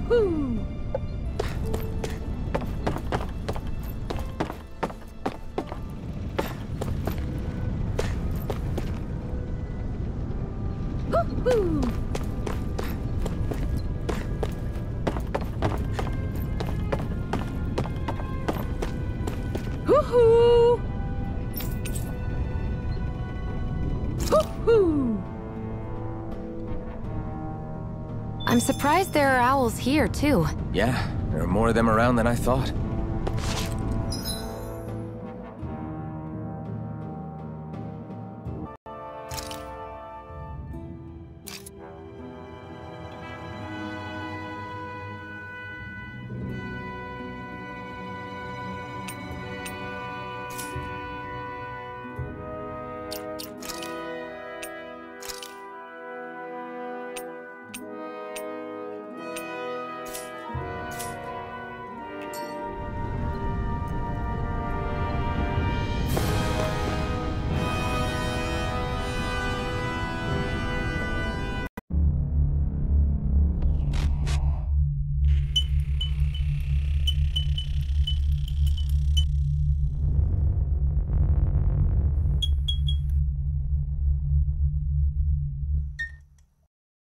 Hoo-hoo! Hoo-hoo! Hoo-hoo! Hoo-hoo! I'm surprised there are owls here, too. Yeah, there are more of them around than I thought.